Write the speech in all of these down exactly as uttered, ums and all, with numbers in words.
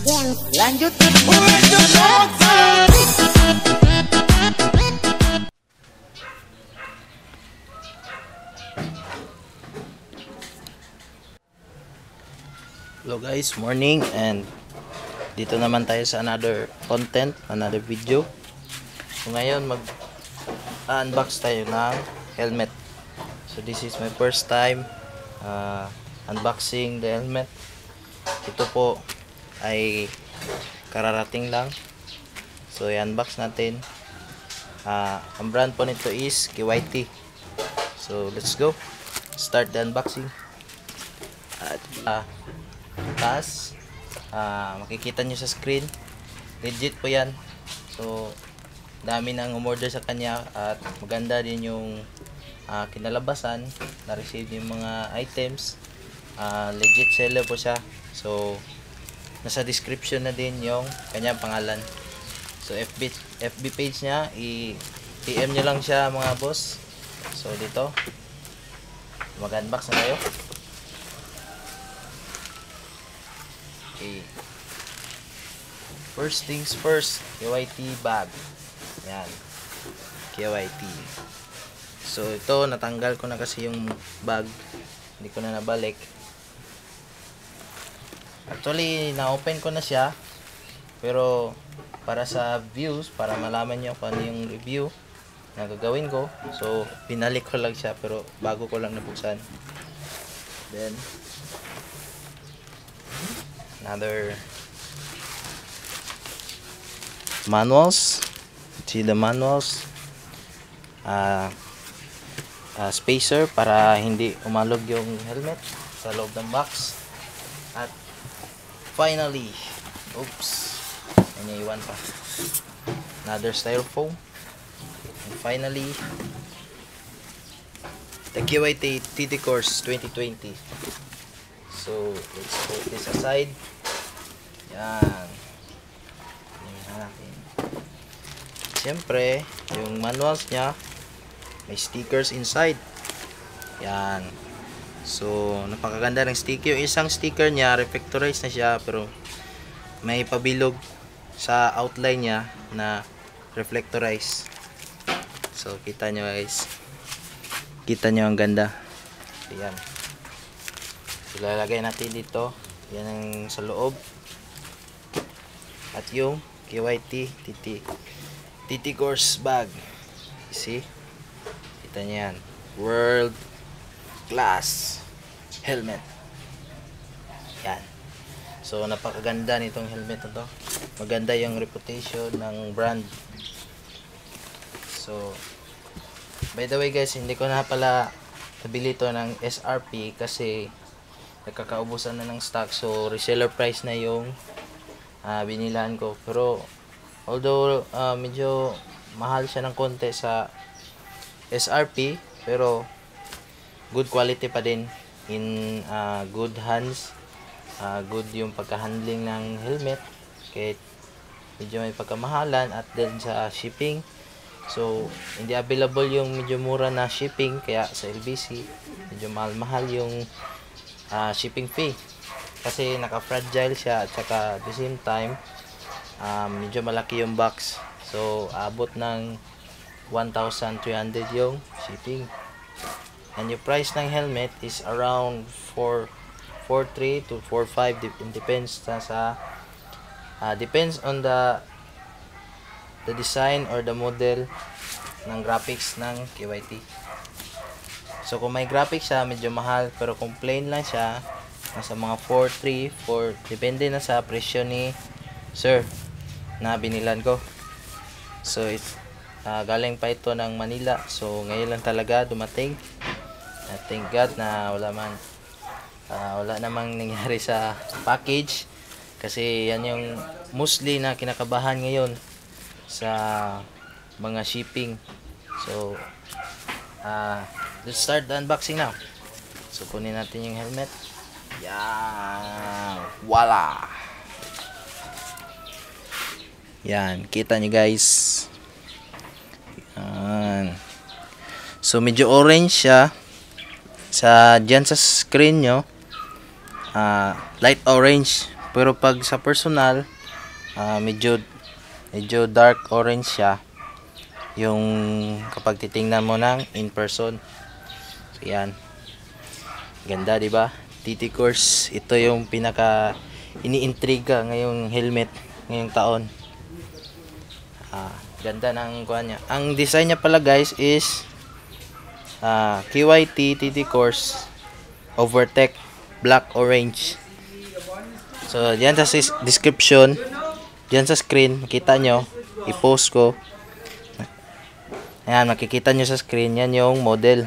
Lanjut. Hello guys, morning, and dito naman tayo sa another content, another video. So ngayon mag unbox tayo ng helmet. So this is my first time uh, unboxing the helmet. Ito po ay kararating lang. So i-unbox natin. Uh, ang brand po nito is K Y T. So let's go. Start the unboxing. At uh, taas, uh, makikita nyo sa screen, legit po yan. So dami nang umorder sa kanya at maganda din yung uh, kinalabasan, na-receive yung mga items. Uh, legit seller po siya. So nasa description na din yung kanyang pangalan. So F B, F B page niya, i-P M nyo lang siya mga boss. So dito mag-unbox na tayo. Okay. First things first, K Y T bag. Yan. K Y T. So ito, natanggal ko na kasi yung bag. Hindi ko na nabalik. Actually, na-open ko na siya. Pero para sa views, para malaman niyo kung ano yung review na gagawin ko. So pinalik ko lang siya pero bago ko lang nabuksan. Then another manuals. See the manuals. Uh, uh, spacer para hindi umalog yung helmet sa loob ng box. At finally, oops, may naiwan pa, another styrofoam. And finally, the K Y T T T Course twenty twenty. So let's put this aside. Yan. Tingnan natin. Siyempre, yung manuals niya, may stickers inside. Yan. So, napakaganda ng sticker. Yung isang sticker niya, reflectorized na siya, pero may pabilog sa outline niya na reflectorized. So, kita nyo guys. Kita nyo ang ganda. Ayan. Ilalagay natin dito. Yan ang sa loob. At yung K Y T T T T T Course bag. You see? Kita nyo yan. World class helmet. Yan. So napakaganda nitong helmet na to. Maganda yung reputation ng brand. So by the way guys, hindi ko na pala nabili to ng S R P kasi nagkakaubusan na ng stock. So reseller price na yung uh, binilan ko. Pero although uh, medyo mahal siya ng konti sa S R P, pero good quality pa din, in uh, good hands. Uh, good yung pagka-handling ng helmet, kahit medyo may pagkamahalan. At then sa shipping, so hindi available yung medyo mura na shipping, kaya sa L B C medyo mahal-mahal yung uh, shipping fee kasi naka-fragile siya, at saka at the same time um, medyo malaki yung box. So abot ng one thousand three hundred yung shipping. And yung price ng helmet is around four three to four five, depends na sa uh, depends on the the design or the model ng graphics ng K Y T. So kung may graphics siya, medyo mahal, pero kung plain lang siya, nasa mga four three, four, depende na sa presyo ni sir na binilan ko. So it uh, galing pa ito ng Manila, so ngayon lang talaga dumating. I thank God na wala man uh, wala namang nangyari sa package, kasi yan yung mostly na kinakabahan ngayon sa mga shipping. So uh, let's start the unboxing now. So kunin natin yung helmet. Yan, voila. Yan, kita nyo guys. Yan. So medyo orange siya sa dyan sa screen nyo. uh, Light orange, Pero pag sa personal, uh, medyo medyo dark orange siya yung kapag titingnan mo ng in person. So yan, ganda, di ba? T T Course, ito yung pinaka iniintriga ngayong helmet ngayong taon. Ah, ganda ng kuha niya. Ang design niya pala guys is uh, K Y T T T Course Overtech Black Orange. So diyan sa description, diyan sa screen makita nyo, i-post ko. Ayan, makikita nyo sa screen, yan yung model.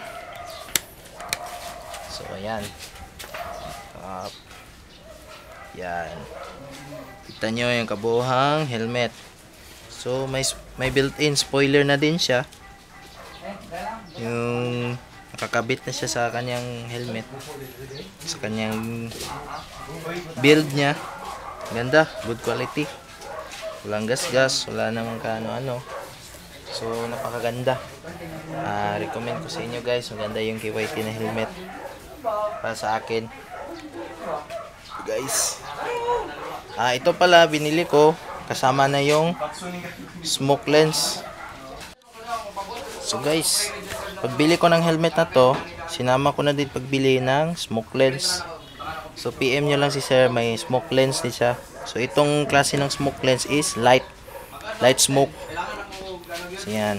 So ayan, uh, yan, kita nyo yung kabuhang helmet. So may may built-in spoiler na din siya, yung nakakabit na siya sa kanyang helmet, sa kanyang build niya. Ganda, good quality, walang gas-gas, wala namang kaano-ano. So napakaganda. uh, recommend ko sa inyo guys, maganda yung K Y T na helmet para sa akin guys. Ah, ito pala binili ko kasama na yung smoke lens. So guys, pagbili ko ng helmet na to, sinama ko na din pagbili ng smoke lens. So P M nyo lang si sir, may smoke lens din siya. So itong klase ng smoke lens is light light smoke. So yan,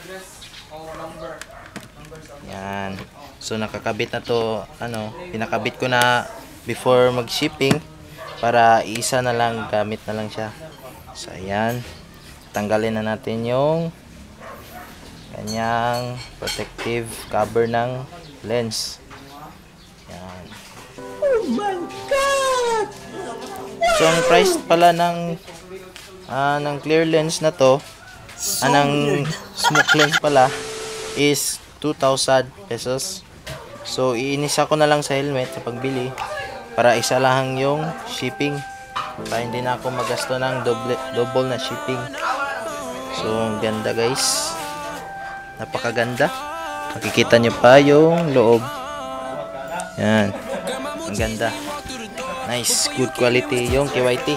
yan. So nakakabit na to, ano, pinakabit ko na before mag shipping para isa na lang, gamit na lang siya. So ayan, tanggalin na natin yung kanyang protective cover ng lens. Yan. Oh my god! So ang price pala ng uh, ng clear lens na to, so anang smoke lens pala, is two thousand pesos. So iinisa ko na lang sa helmet sa pagbili para isa lang yung shipping, para hindi na ako magasto ng double, double na shipping. So ganda guys, napakaganda. Makikita nyo pa yung loob. Yan, ang ganda, nice, good quality yung K Y T.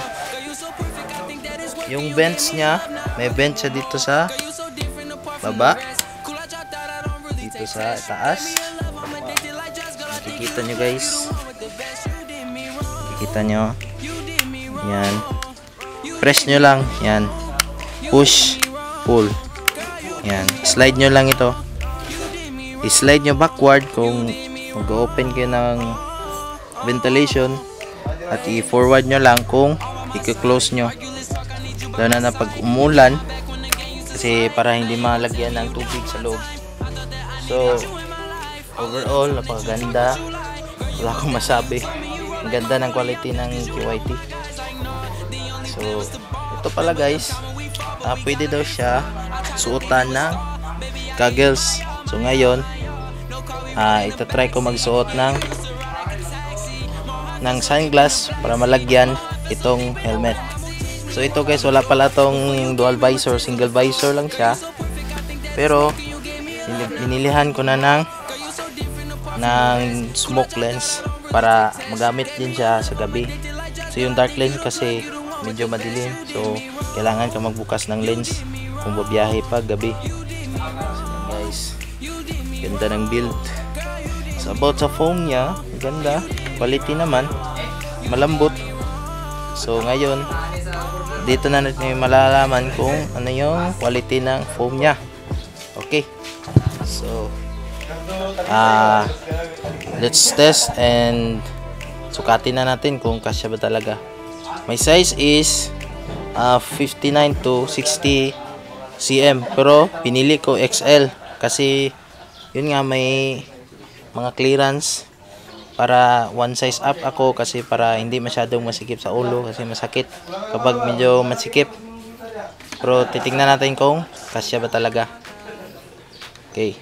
Yung vents nya, may vent siya dito sa baba, dito sa taas. Makikita nyo guys, makikita nyo. Yan, press nyo lang, yan, push, pull. Yan, slide nyo lang ito, i-slide nyo backward kung mag-open kayo ng ventilation, at i-forward nyo lang kung i-close nyo, lalo na na pag umulan, kasi para hindi malagyan ng tubig sa loob. So overall, napakaganda, wala akong masabi. Ang ganda ng quality ng K Y T. So ito pala guys, uh, pwede daw siya suotan ng goggles. So ngayon, uh, ito try ko magsuot ng ng sunglass para malagyan itong helmet. So ito guys, wala pala tong dual visor, single visor lang siya. Pero binilihan ko na ng ng smoke lens para magamit din siya sa gabi. So yung dark lens kasi medyo madilim, so kailangan ka magbukas ng lens kung babiyahe pa gabi. So guys, ganda ng build. So about sa foam nya, ganda, quality naman, malambot. So ngayon, dito na natin malalaman kung ano yung quality ng foam nya. Okay, so uh, let's test and sukatin na natin kung kasya ba talaga. My size is uh, fifty-nine to sixty centimeters, pero pinili ko X L kasi yun nga, may mga clearance para one size up ako, kasi para hindi masyadong masikip sa ulo, kasi masakit kapag medyo masikip. Pero titingnan natin kung kasya ba talaga. Okay.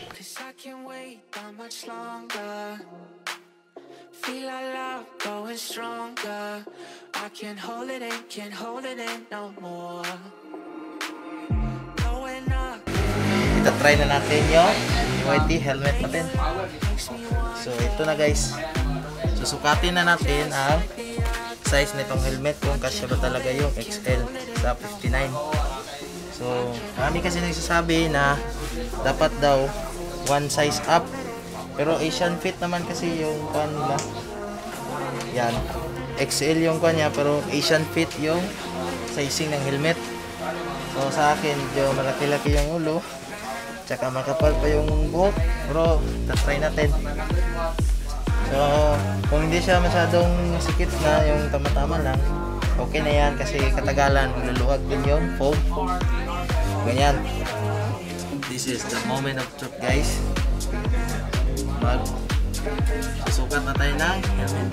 Ito try na natin yung K Y T helmet natin. So ito na guys. Susukatin na natin ang size nitong helmet, kung kasya ba talaga yung X L sa fifty-nine. So marami kasi nagsasabi na dapat daw one size up, pero Asian fit naman kasi yung kwan nila. Yan, X L yung kwan niya, pero Asian fit yung sizing ng helmet. So sa akin medyo malaki-laki yung ulo, tsaka makapal pa yung buhok, pero try natin. So kung hindi siya masyadong sikit na, yung tama-tama lang, okay na yan, kasi katagalan luluwag din yung foam. Ganyan. This is the moment of truth, guys. Mag susukat na tayo ng helmet.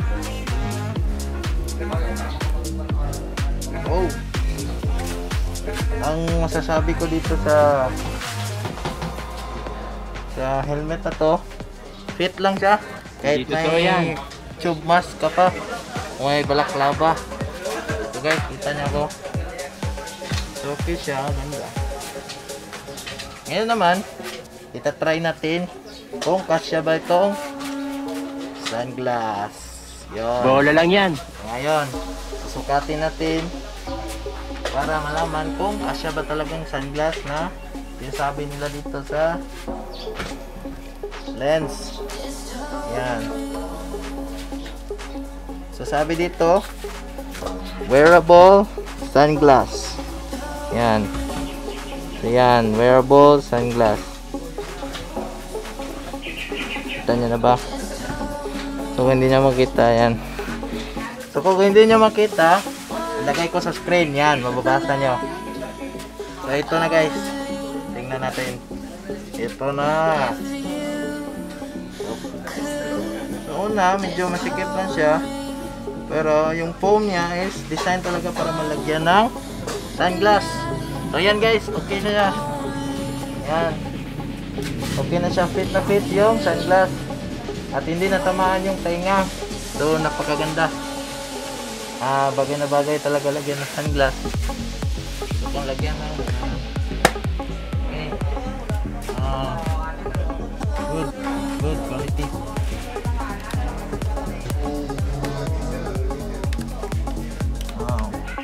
Oh, ang masasabi ko dito sa sa helmet na to, fit lang siya kahit Dito may yan. tube mask ka pa, may balaklava. So guys, kita niya ko, so fit siya, ganda. Ngayon naman, itatry natin kung kasya ba itong sunglass. Yun. Bola lang yan. Ngayon, susukatin natin para malaman kung kasya ba talagang sunglass na sinasabi nila dito sa lens. Yan. So sabi dito, wearable sunglass. Yan. So yan, wearable sunglass. Kita nyo na ba? So kung hindi nyo makita, yan. So kung hindi nyo makita, ilagay ko sa screen, yan, mababasa nyo. So ito na guys, tingnan natin. Ito na. So una, medyo masikip lang siya, pero yung foam niya is design talaga para malagyan ng sunglass. So yan guys, okay na siya. Yan, okay na siya, fit na fit yung sunglass. At hindi natamaan yung tainga. So napakaganda. Ah, bagay na bagay talaga lagyan ng sunglass. So kung lagyan ng okay. Ah, good, good quality. Wow.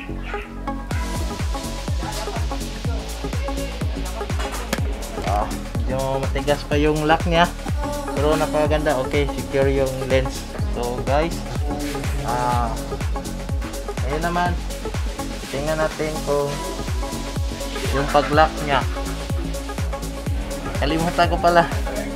Ah, medyo matigas pa yung lock niya, pero napakaganda. Okay, secure yung lens. So guys, ah, ayun naman, tingnan natin kung yung pag-lock niya. Kalimutan ko pala.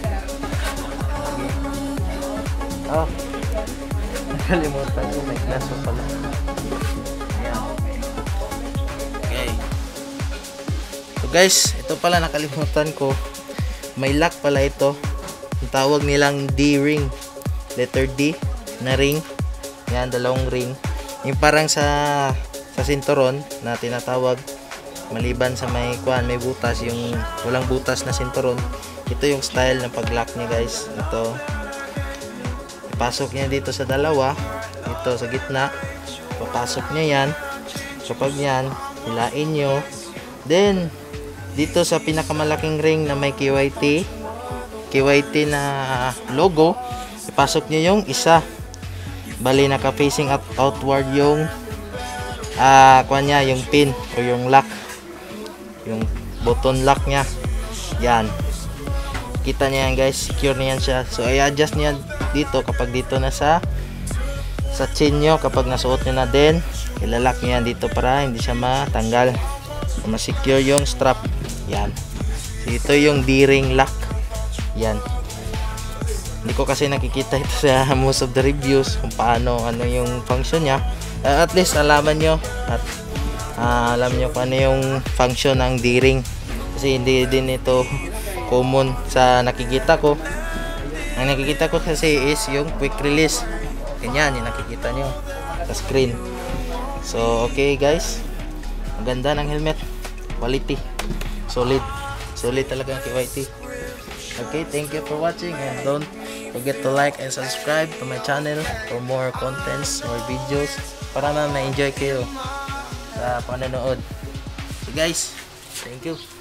Oh, nakalimutan ko, may glass pa pala. Ayan. Okay. So guys, ito pala nakalimutan ko, may lock pala ito. Ang tawag nilang D-ring, letter D na ring. Yan, dalawang ring. Yung parang sa sa sinturon na tinatawag, maliban sa may kuan, may butas, yung walang butas na sinturon. Ito yung style ng pag-lock niya guys. Ito, ipasok niya dito sa dalawa, ito sa gitna, papasok niya yan. Kapag yan, hilain nyo, then dito sa pinakamalaking ring na may K Y T K Y T na logo, ipasok nyo yung isa. Bali naka facing out, outward yung ah, kuan niya, yung pin o yung lock, yung button lock niya. Yan, kita niya yan guys, secure niyan siya. So i-adjust niya dito kapag dito na sa sa chin nyo, kapag nasuot nyo na, din ilalock niya dito para hindi siya matanggal, ma-secure yung strap. Yan, so ito yung D-ring lock. Yan, hindi ko kasi nakikita ito sa most of the reviews kung paano, ano yung function niya. Uh, at least alaman nyo at uh, alam nyo kung ano yung function ng D-ring, kasi hindi din ito common sa nakikita ko. Ang nakikita ko kasi is yung quick release. Ganyan yung nakikita nyo sa screen. So okay guys, ang ganda ng helmet, quality, solid, solid talaga ang K Y T. Okay, thank you for watching, and don't forget to like and subscribe to my channel for more contents, more videos, para na ma-enjoy kayo sa panonood. So guys, thank you.